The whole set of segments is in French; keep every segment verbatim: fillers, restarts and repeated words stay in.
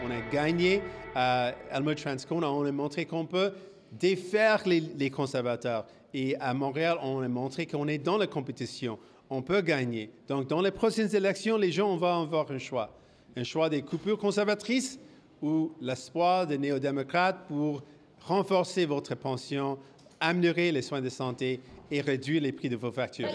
On a gagné à Elmwood Transcona. On a montré qu'on peut défaire les, les conservateurs. Et à Montréal, on a montré qu'on est dans la compétition. On peut gagner. Donc, dans les prochaines élections, les gens vont avoir un choix. Un choix des coupures conservatrices ou l'espoir des néo-démocrates pour renforcer votre pension, améliorer les soins de santé et réduire les prix de vos factures.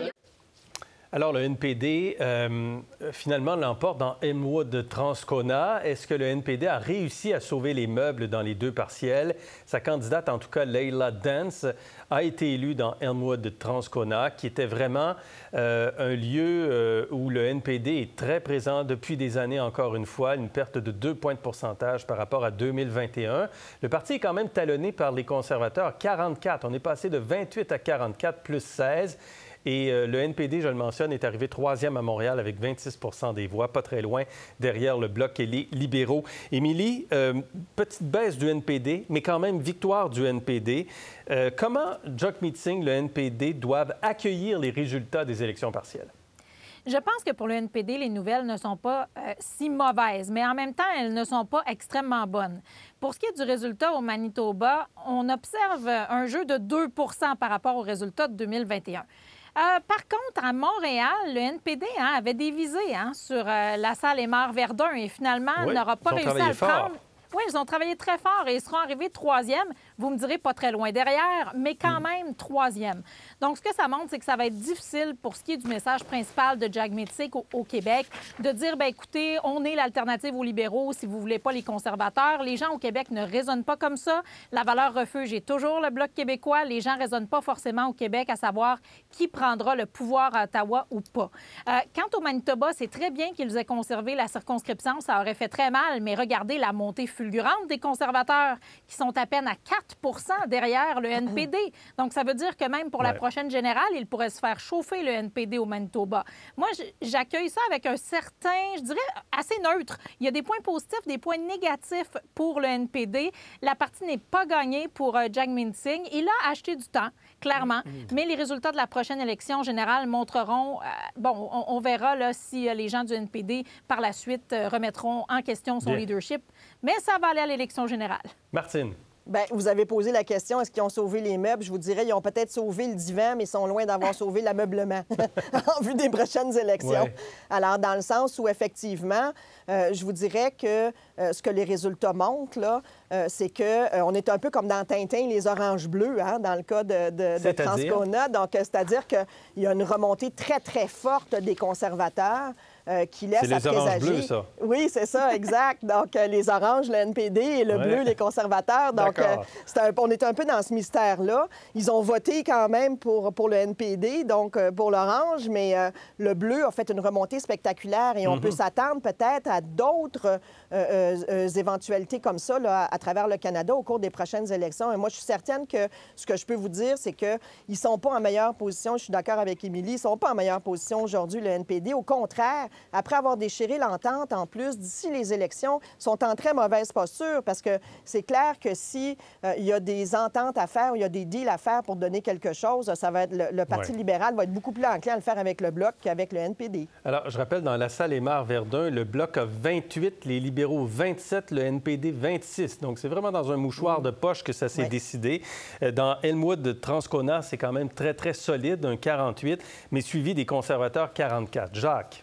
Alors, le N P D, euh, finalement, l'emporte dans Elmwood Transcona. Est-ce que le N P D a réussi à sauver les meubles dans les deux partiels? Sa candidate, en tout cas, Leila Dance, a été élue dans Elmwood Transcona, qui était vraiment euh, un lieu euh, où le N P D est très présent depuis des années, encore une fois, une perte de deux points de pourcentage par rapport à deux mille vingt et un. Le parti est quand même talonné par les conservateurs, quarante-quatre. On est passé de vingt-huit à quarante-quatre, plus seize. Et euh, le N P D, je le mentionne, est arrivé troisième à Montréal avec vingt-six pour cent des voix, pas très loin derrière le Bloc et les libéraux. Émilie, euh, petite baisse du N P D, mais quand même victoire du N P D. Euh, comment Jagmeet Singh, le N P D, doivent accueillir les résultats des élections partielles? Je pense que pour le N P D, les nouvelles ne sont pas euh, si mauvaises, mais en même temps, elles ne sont pas extrêmement bonnes. Pour ce qui est du résultat au Manitoba, on observe un jeu de deux pour cent par rapport au résultat de deux mille vingt et un. Euh, par contre, à Montréal, le N P D hein, avait des visées hein, sur euh, la salle Aymar-Verdun et finalement oui, n'aura pas réussi à le fort. prendre. Oui, ils ont travaillé très fort et ils seront arrivés troisième. Vous me direz pas très loin derrière, mais quand même troisième. Donc, ce que ça montre, c'est que ça va être difficile pour ce qui est du message principal de Jagmeet Singh au, au Québec, de dire, bien, écoutez, on est l'alternative aux libéraux si vous voulez pas les conservateurs. Les gens au Québec ne raisonnent pas comme ça. La valeur refuge est toujours le Bloc québécois. Les gens raisonnent pas forcément au Québec à savoir qui prendra le pouvoir à Ottawa ou pas. Euh, quant au Manitoba, c'est très bien qu'ils aient conservé la circonscription. Ça aurait fait très mal, mais regardez la montée fulgurante des conservateurs qui sont à peine à quatre pour cent derrière le N P D. Donc, ça veut dire que même pour ouais. la prochaine générale, il pourrait se faire chauffer le N P D au Manitoba. Moi, j'accueille ça avec un certain, je dirais, assez neutre. Il y a des points positifs, des points négatifs pour le N P D. La partie n'est pas gagnée pour euh, Jagmeet Singh. Il a acheté du temps, clairement, mais les résultats de la prochaine élection générale montreront, euh, bon, on, on verra là, si euh, les gens du N P D, par la suite, euh, remettront en question son Bien. leadership. Mais ça va aller à l'élection générale. Martine. Bien, vous avez posé la question, est-ce qu'ils ont sauvé les meubles? Je vous dirais, ils ont peut-être sauvé le divan, mais ils sont loin d'avoir sauvé l'ameublement en vue des prochaines élections. Ouais. Alors, dans le sens où, effectivement, euh, je vous dirais que euh, ce que les résultats montrent, là, euh, c'est qu'on euh, est un peu comme dans Tintin, les oranges bleues, hein, dans le cas de, de, de Transcona. Donc, euh, c'est-à-dire qu'il y a une remontée très, très forte des conservateurs. Euh, qui laisse c'est les à oranges présager... bleus, ça. Oui, c'est ça, exact. Donc, euh, les oranges, le N P D, et le ouais. bleu, les conservateurs. Donc, euh, c'est un, on est un peu dans ce mystère-là. Ils ont voté quand même pour, pour le N P D, donc euh, pour l'orange, mais euh, le bleu a fait une remontée spectaculaire et on mm-hmm. peut s'attendre peut-être à d'autres euh, euh, euh, éventualités comme ça là, à travers le Canada au cours des prochaines élections. Et moi, je suis certaine que ce que je peux vous dire, c'est qu'ils ne sont pas en meilleure position. Je suis d'accord avec Émilie, ils ne sont pas en meilleure position aujourd'hui, le N P D. Au contraire, après avoir déchiré l'entente, en plus, d'ici les élections, sont en très mauvaise posture parce que c'est clair que si euh, il y a des ententes à faire, il y a des deals à faire pour donner quelque chose, ça va être le, le Parti ouais. libéral va être beaucoup plus enclin à le faire avec le Bloc qu'avec le N P D. Alors, je rappelle, dans la salle Aymar-Verdun, le Bloc a vingt-huit, les libéraux vingt-sept, le N P D vingt-six. Donc, c'est vraiment dans un mouchoir mmh. de poche que ça s'est ouais. décidé. Dans Elmwood Transcona, c'est quand même très, très solide, un quarante-huit, mais suivi des conservateurs quarante-quatre. Jacques.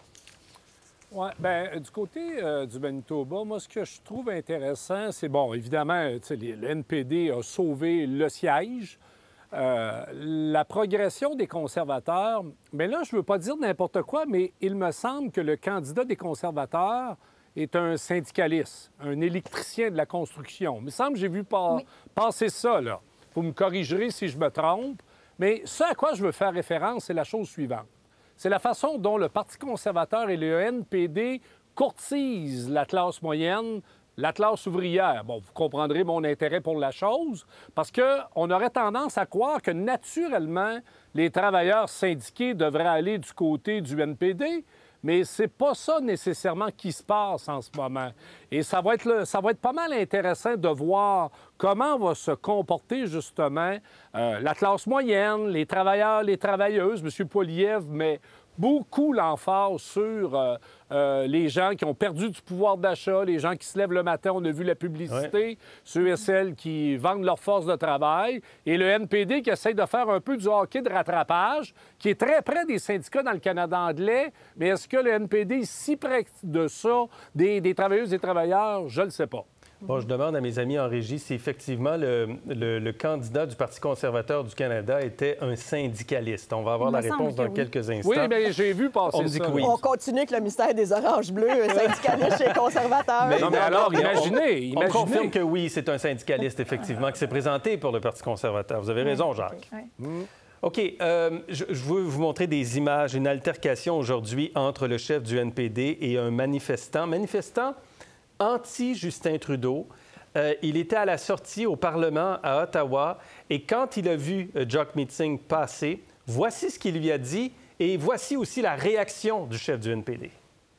Oui, bien, du côté euh, du Manitoba, moi, ce que je trouve intéressant, c'est, bon, évidemment, le N P D a sauvé le siège, euh, la progression des conservateurs, mais là, je ne veux pas dire n'importe quoi, mais il me semble que le candidat des conservateurs est un syndicaliste, un électricien de la construction. Il me semble que j'ai vu pas, oui. passer ça, là. Vous me corrigerez si je me trompe, mais ce à quoi je veux faire référence, c'est la chose suivante. C'est la façon dont le Parti conservateur et le N P D courtisent la classe moyenne, la classe ouvrière. Bon, vous comprendrez mon intérêt pour la chose, parce qu'on aurait tendance à croire que, naturellement, les travailleurs syndiqués devraient aller du côté du N P D, mais c'est pas ça nécessairement qui se passe en ce moment. Et ça va être, le, ça va être pas mal intéressant de voir comment va se comporter, justement, euh, la classe moyenne, les travailleurs, les travailleuses. M. Poilievre met beaucoup l'emphase sur euh, euh, les gens qui ont perdu du pouvoir d'achat, les gens qui se lèvent le matin, on a vu la publicité, ouais. ceux et celles qui vendent leur force de travail, et le N P D qui essaie de faire un peu du hockey de rattrapage, qui est très près des syndicats dans le Canada anglais, mais est-ce que le N P D est si près de ça, des, des travailleuses et travailleurs? Je ne le sais pas. Bon, je demande à mes amis en régie si effectivement le, le, le candidat du Parti conservateur du Canada était un syndicaliste. On va avoir la réponse dans oui. quelques instants. Oui, bien, j'ai vu passer on me dit ça. Que oui. On continue avec le mystère des oranges bleues, syndicaliste chez les conservateurs. Mais, non, mais alors, imaginez, on, imaginez. On confirme que oui, c'est un syndicaliste, effectivement, qui s'est présenté pour le Parti conservateur. Vous avez raison, Jacques. Oui. Mmh. OK. Euh, je, je veux vous montrer des images, une altercation aujourd'hui entre le chef du N P D et un manifestant. Manifestant anti-Justin Trudeau. Euh, il était à la sortie au Parlement à Ottawa et quand il a vu euh, Jagmeet Singh passer, voici ce qu'il lui a dit et voici aussi la réaction du chef du N P D.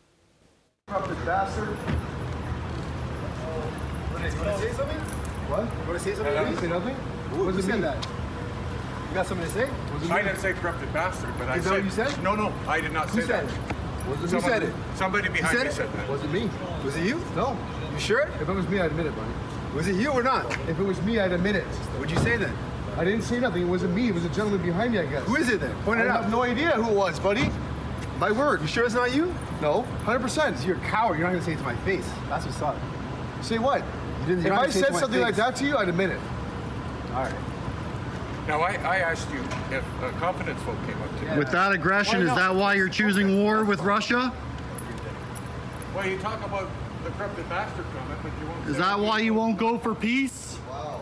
You got something to say? I didn't say corrupted bastard, but I said... You said? No, no, I did not say that. Was Who said it? Somebody behind said me it? said that. Was it me? Was it you? No. You sure? If it was me, I'd admit it, buddy. Was it you or not? If it was me, I'd admit it. What'd you say then? I didn't say nothing. It wasn't me. It was a gentleman behind me, I guess. Who is it then? Point it out. I have no idea who it was, buddy. My word. You sure it's not you? No. one hundred percent. You're a coward. You're not going to say it to my face. That's what's up. Say what? You didn't, if I said something like that to you, I'd admit it. All right. Now, I, I asked you if a confidence vote came up to you. With that aggression, is that why you're choosing war with Russia? Well, you talk about the corrupted bastard comment, but you won't... Is that why you won't go for peace? Wow.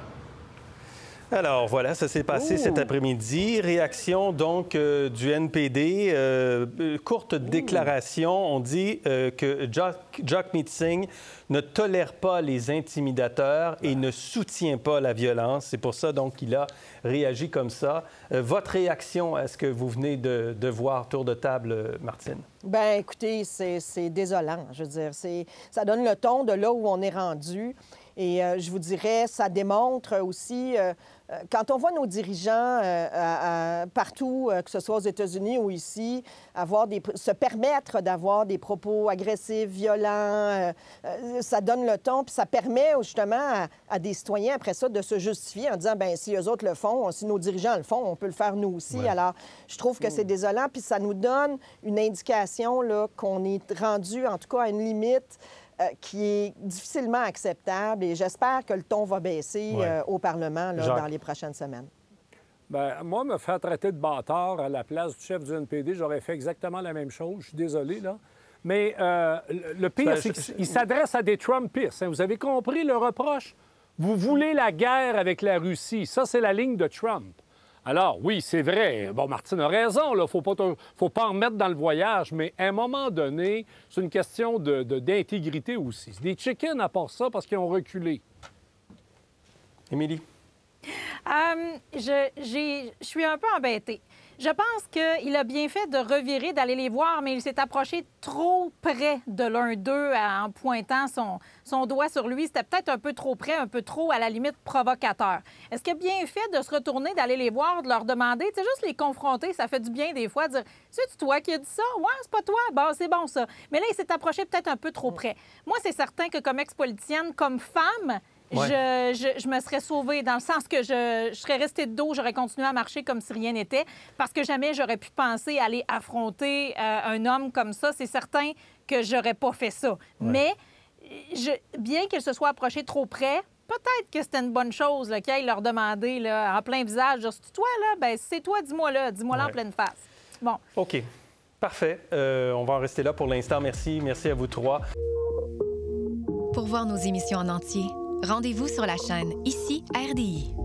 Alors voilà, ça s'est passé Ooh. cet après-midi. Réaction donc euh, du N P D. Euh, courte Ooh. déclaration. On dit euh, que Jagmeet Singh ne tolère pas les intimidateurs et ne soutient pas la violence. C'est pour ça donc qu'il a réagi comme ça. Euh, votre réaction à ce que vous venez de, de voir tour de table, Martine? Bien, écoutez, c'est désolant. Je veux dire, ça donne le ton de là où on est rendu. Et euh, je vous dirais, ça démontre aussi, euh, quand on voit nos dirigeants euh, à, à, partout, euh, que ce soit aux États-Unis ou ici, avoir des, se permettre d'avoir des propos agressifs, violents, euh, euh, ça donne le ton, puis ça permet justement à, à des citoyens, après ça, de se justifier en disant, bien, si eux autres le font, si nos dirigeants le font, on peut le faire nous aussi. Ouais. Alors, je trouve que c'est désolant, puis ça nous donne une indication qu'on est rendu, en tout cas, à une limite Euh, qui est difficilement acceptable et j'espère que le ton va baisser ouais. euh, au Parlement là, dans les prochaines semaines. Bien, moi, me faire traiter de bâtard à la place du chef du N P D, j'aurais fait exactement la même chose. Je suis désolé, là. Mais euh, le pire, c'est qu'il s'adresse à des Trumpistes. Hein. Vous avez compris le reproche? Vous voulez la guerre avec la Russie. Ça, c'est la ligne de Trump. Alors, oui, c'est vrai. Bon, Martine a raison, il ne faut pas, faut pas en mettre dans le voyage, mais à un moment donné, c'est une question d'intégrité aussi. C'est des chickens à part ça parce qu'ils ont reculé. Émilie? Euh, je, je suis un peu embêtée. Je pense qu'il a bien fait de revirer, d'aller les voir, mais il s'est approché trop près de l'un d'eux en pointant son, son doigt sur lui. C'était peut-être un peu trop près, un peu trop, à la limite, provocateur. Est-ce qu'il a bien fait de se retourner, d'aller les voir, de leur demander, tu sais, juste les confronter, ça fait du bien des fois, de dire « C'est toi qui as dit ça? Ouais, c'est pas toi? Bon, c'est bon ça. » Mais là, il s'est approché peut-être un peu trop près. Moi, c'est certain que comme ex-politicienne, comme femme, Ouais. Je, je, je me serais sauvée dans le sens que je, je serais restée de dos, j'aurais continué à marcher comme si rien n'était, parce que jamais j'aurais pu penser aller affronter euh, un homme comme ça. C'est certain que j'aurais pas fait ça. Ouais. Mais je, bien qu'il se soit approché trop près, peut-être que c'était une bonne chose qu'il aille leur demander là, en plein visage, « C'est toi, là? Ben c'est toi, dis-moi là, dis-moi là ouais. en pleine face. » Bon. OK. Parfait. Euh, on va en rester là pour l'instant. Merci. Merci à vous trois. Pour voir nos émissions en entier, rendez-vous sur la chaîne Ici R D I.